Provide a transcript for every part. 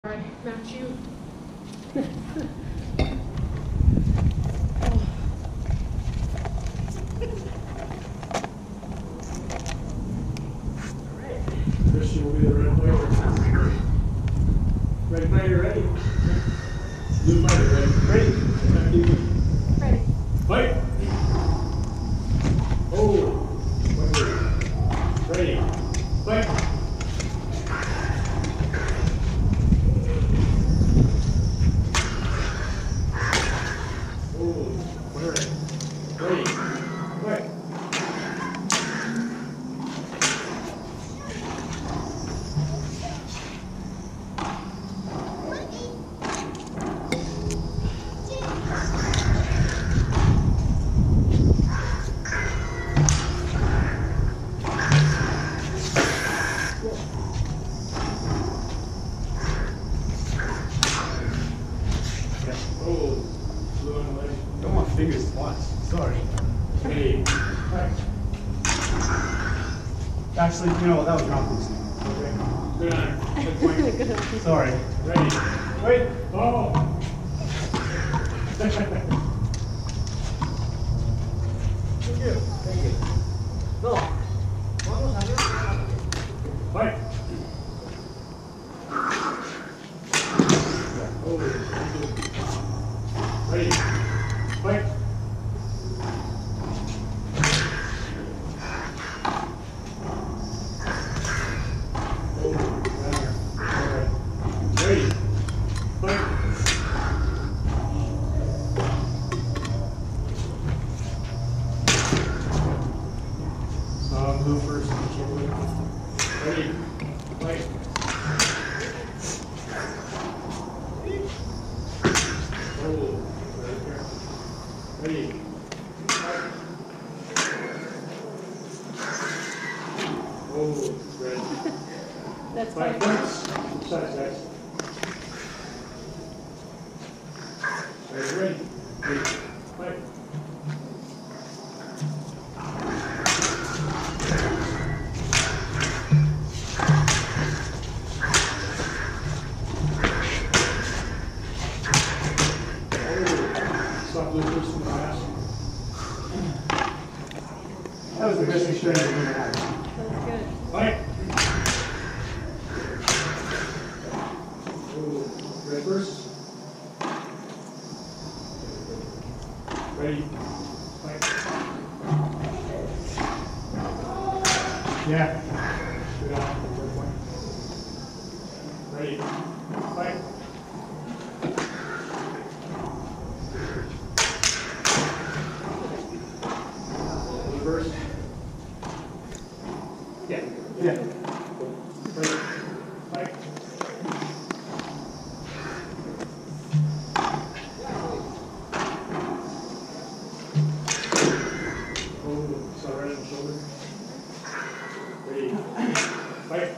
Alright, now shoot. Christian will be the red player. Red player ready. Blue fighter ready. Ready. Fight! Oh! Ready. Fight! Ready. Fight! Oh, blue on the leg. Don't want fingers twice. Sorry. Ready. Fight. Actually, you know what? That was wrong. Okay. Good honor. Good point. Good one. Sorry. Ready. Wait. Oh. Thank you. Thank you. No. Fight. Oh. Ready. Fight. Oh, alright. Ready. Fight. Blue first. Ready. Fight. Oh, right there. Ready. Fight. Oh, red. That's 5 fine. points. Size, guys. Ready. Ready. Fight. Stop blue first in the last. That was the best experience I've ever had. That's good. Fight. Oh, red first. Ready. Fight. Yeah. Good on. Good point. Ready. Fight. Blue first. Yeah. Yeah. Ready. Fight. Oh, saw right on the shoulder. Ready. Fight.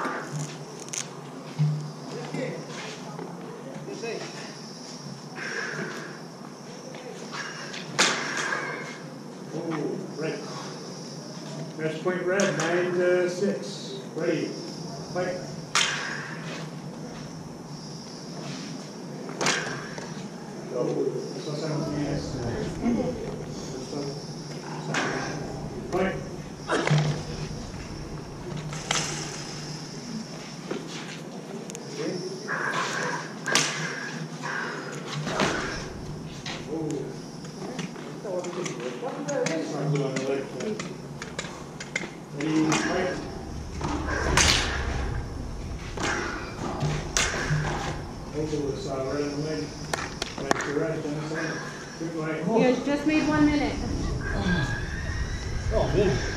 Oh, red. Match point red, 9-6. Ready. Fight. Oh, so simultaneous. Fight. Sorry, blue on the leg. Ready, fight. Oh, it's right on the leg. Back to right, then leg. Good leg. You guys just made 1 minute. Oh, man.